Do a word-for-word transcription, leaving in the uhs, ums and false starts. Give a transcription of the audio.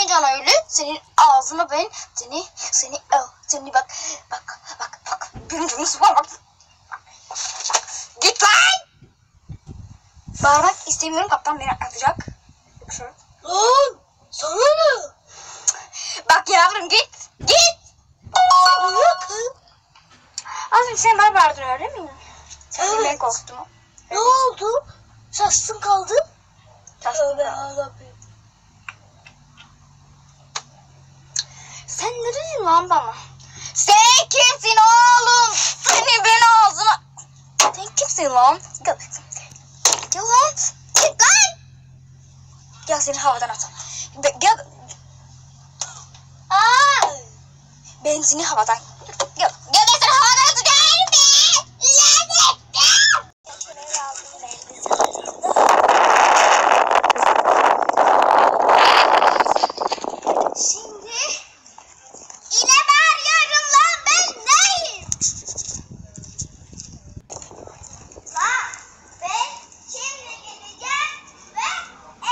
cana ölü. Senin ağzına ben seni seni oh, seni bak bak bak bak. Birincimiz var bak. Git lan. Bağırmak istemiyorum. Kaptan beni atacak. Yoksa. Lan sana ne? Bak yavrum git. Git. Az önce sen bana bağırdın öyle mi? Sen Evet. ben korktum. Ne oldu? Şaştın kaldın. Şaştım Tövbe kaldım. yarabbim. Sen ne dedin lan bana? Sen kimsin oğlum? Seni ben ağzına... Sen kimsin lan? Gel. Gel lan. Git lan. Gel seni havadan atalım. Gel. Aa! Ben seni havadan